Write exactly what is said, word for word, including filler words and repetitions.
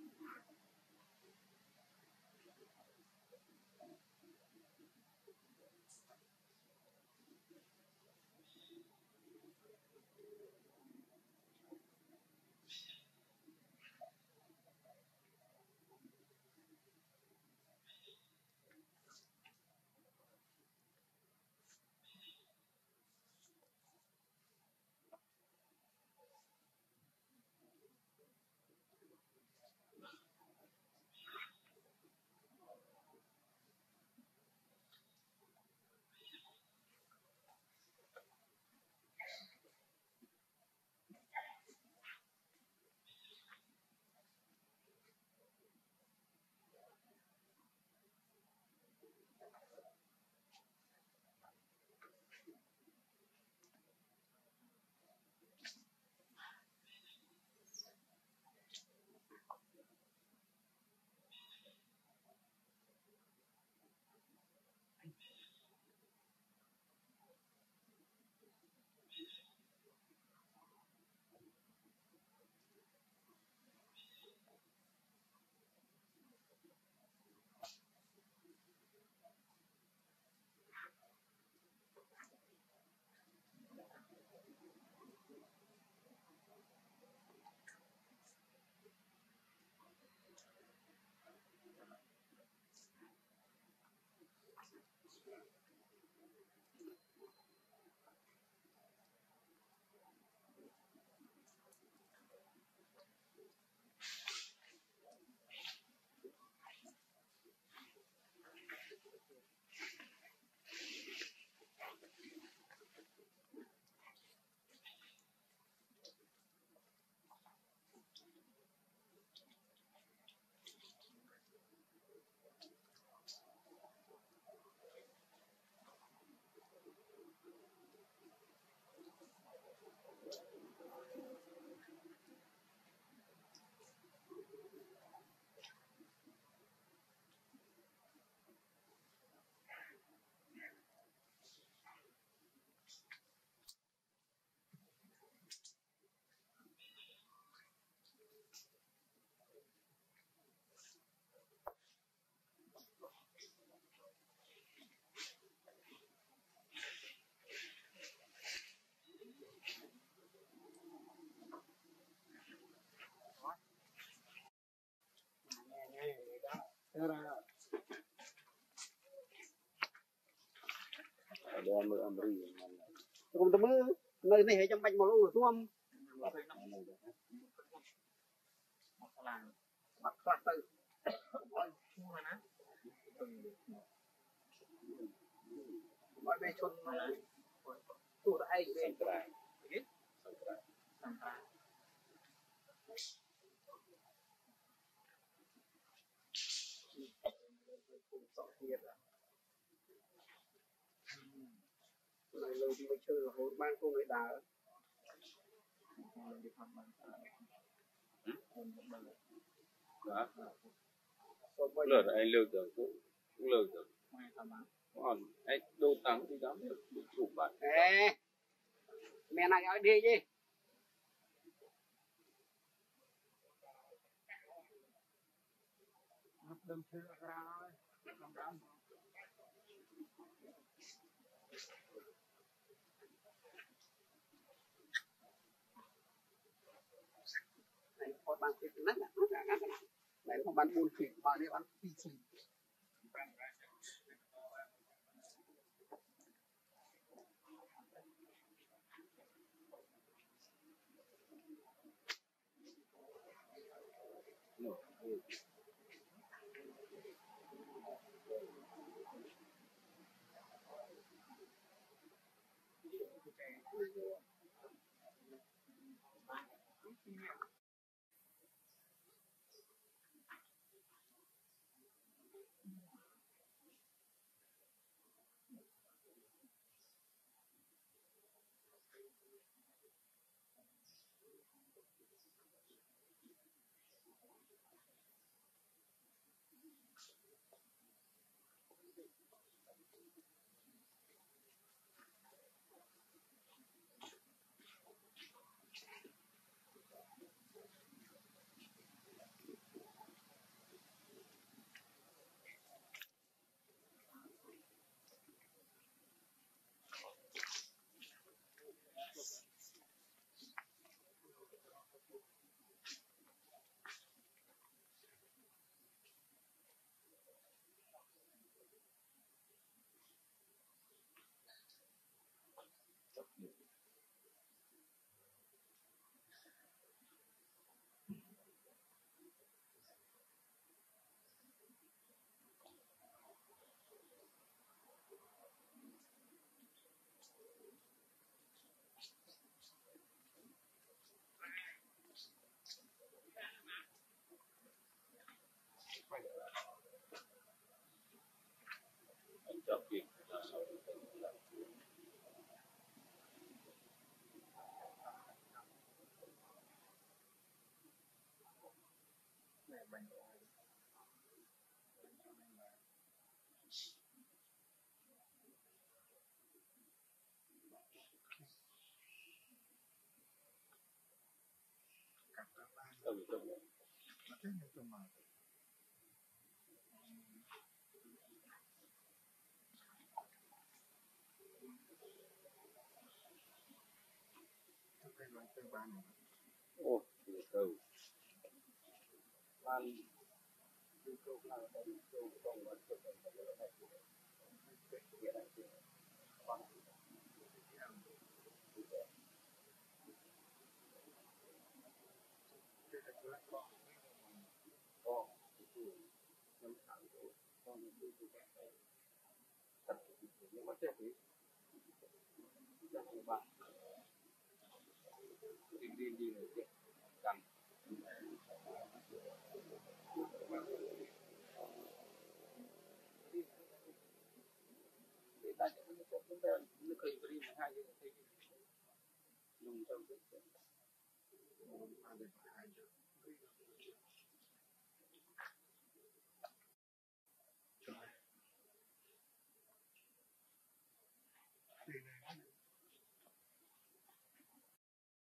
Amber and Amari. Không tao mới nơi này hay trong bạch màu lô đúng không? Mặt khoát từ. Mọi bề chôn tụ đại về. Này lâu thì mình chơi là hồi ban cô người đá lượt anh lượt được cũng lượt được còn anh đô tăng thì dám được chủ bạn ê mẹ này ở đi chứ đâm chưa ra này có bán thịt nát nát nát nát này không bán buôn thịt mà đi bán thịt thịt đặc biệt là sau ở trong đó ô từ ban đi câu là đi câu trong và trong và trong này hiện tại thì bằng có năm tháng con đi từ cái thật nhưng mà chết thì rất là bạn đi đi đi này chết cần để ta sẽ nó chúng ta nó khơi đi hai cái cái dùng trong cái